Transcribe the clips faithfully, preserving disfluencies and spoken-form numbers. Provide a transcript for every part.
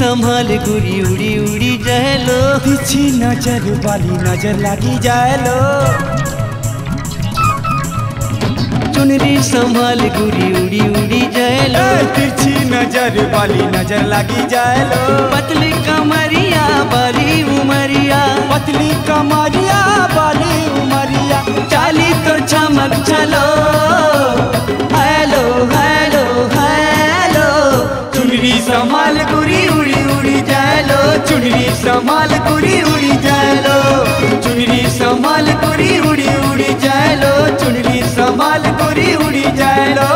संभाल गुरी उड़ी उड़ी जाए लो, तिरछी नजर वाली नजर लगी जाए लो। चुनरी संभाल गुरी उड़ी उड़ी जाए लो, तिरछी नजर वाली नजर लगी जाए लो। पतली कमरिया बाली उमरिया, पतली कमरिया बाली उमरिया, चाली तो चमक चलो। हेलो हेलो हेलो, चुनरी संभाल गुरी उड़ी उड़ी जाए लो। चुनरी संभाल गुरी उड़ी जाए लो। चुनरी संभाल गुरी उड़ी उड़ी जाए लो। चुनरी संभाल गुरी उड़ी जाए लो।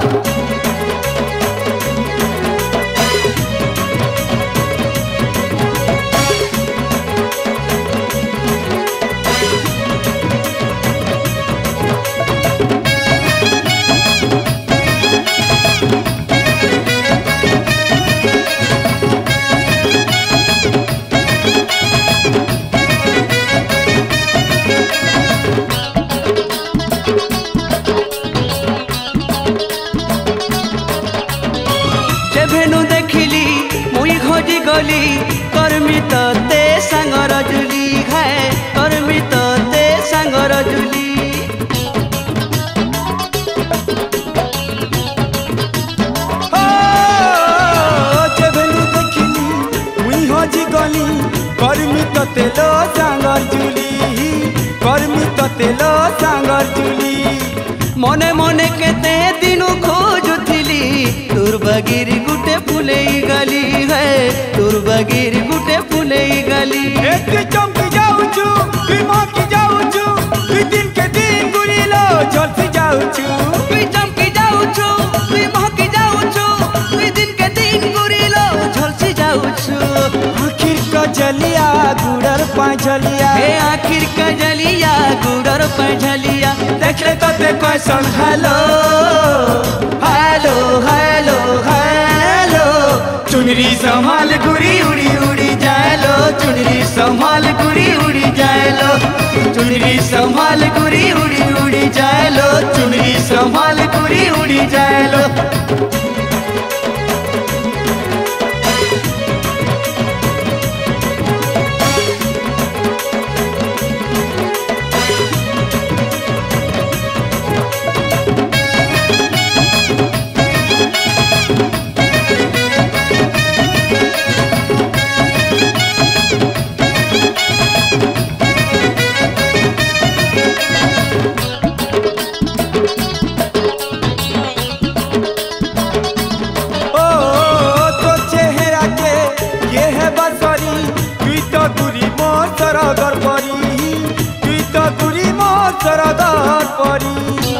भेनु देखिली मुई खोजी गली, कर्मी ते सांगर जुली है, कर्मी ते सांगर जुली। भेनु देखिली मुई खोजी गली, कर्मी ते लो सांगर जुली, कर्मी ते लो सांगर जुली। मने मने केते दिनु खोजुथिली, तोर बगीर गुटे फुले गली है, तोर बगीर गुटे फुले गली। एते चमकी जाऊचू, तुई महकी जाऊचू, तुई दिन के दिन गुरीलो झलसी जाऊचू। तुई चमकी जाऊचू, तुई महकी जाऊचू, तुई दिन के दिन गुरीलो झलसी जाऊचू। आखिर कजलिया गुड़र पांझलिया, हे आखिर कजलिया गुड़र पांझलिया, देख ले तो ते कैसन हेलो हेलो हेलो हेलो। चुनरी संभाल गुरी उड़ी उड़ी जाए लो। चुनरी संभाल गुरी उड़ी जाए लो। चुनरी संभाल गुरी उड़ी उड़ी जाए लो। चुनरी संभाल गुरी उड़ी जाए लो। सरगर परी, तुई तो गुरी मोर सरगर परी।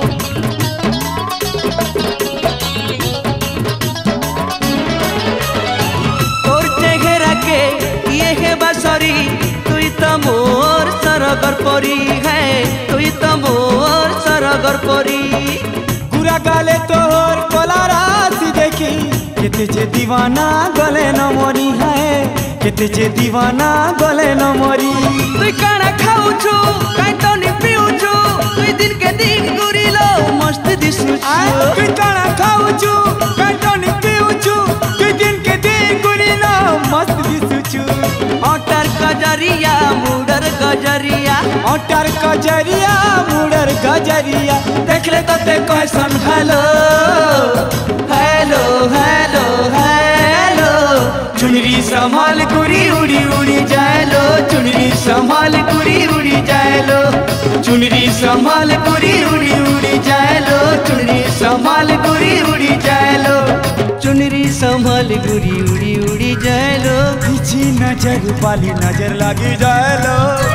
तोर चेहरा के ये है बसरी, तुई तो मोर सरगर परी है, तुई तो मोर सरगर परी। पूरा गाले तोर कोला राशि देखी, केते जे दीवाना गले न मरी है, केते जे दीवाना गले न मरी। तुई काना खाऊछु, काई टनी पिऊछु, तुई दिन के दिन गुरीलो मस्त दिसुछु। तुई काना खाऊछु, काई टनी पिऊछु, तुई दिन के दिन गुरीलो मस्त दिसुछु। ओटर गजरिया मुडर गजरिया, ओटर गजरिया मुडर गजरिया, देख ले तो ते कैसन हेलो हेलो हेलो हेलो। चुनरी संभाल गुरी उड़ी उड़ी जाए लो। चुनरी संभाल गुरी उड़ी जाए लो। चुनरी संभाल गुरी उड़ी उड़ी जाए लो। चुनरी संभाल गुरी उड़ी जाए लो। चुनरी संभाल गुरी उड़ी उड़ी जाए लो। तिरछी नजर वाली नजर लगी जाए लो।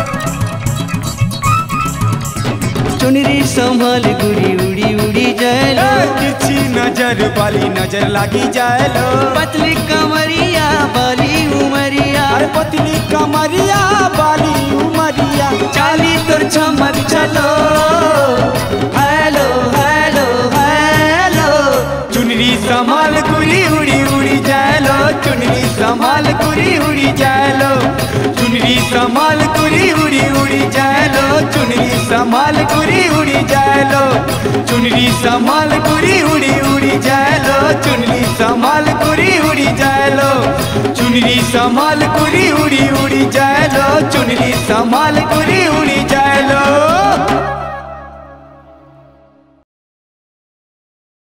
चुनरी संभाल गुरी उड़ी उड़ी जाए लो। तिरछी नजर वाली नजर लगी जाए लो। पतली कमरिया बाली उमरिया, अरे पतली कमरिया बाली उमरिया, चाली तोर चमक चलो। हेलो हेलो हेलो, चुनरी संभाल गुरी उड़ी उड़ी जाए लो। चुनरी संभाल गुरी उड़ी जाए लो। चुनरी संभाल गुरी उड़ी उड़ी जाए लो। चुनरी संभाल गुरी उड़ी जाए लो। चुनरी संभाल गुरी उड़ी उड़ी जाए लो। चुनरी संभाल गुरी उड़ी जाए लो। चुनरी संभाल गोरी उड़ी उड़ी जाए लो, चुनरी संभाल गोरी उड़ी जाए लो।